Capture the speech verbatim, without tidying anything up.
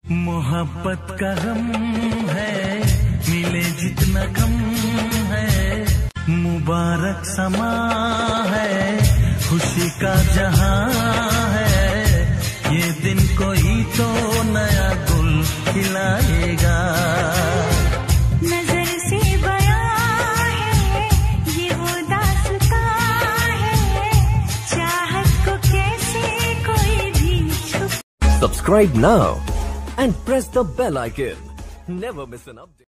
मोहब्बत का गम है, मिले जितना कम है। मुबारक समा है, खुशी का जहां है। ये दिन कोई तो नया गुल खिलाएगा। नजर से बयां है, ये वो दास्तां है। चाहत को कैसे कोई भी छुप। Subscribe now and press the bell icon. Never miss an update.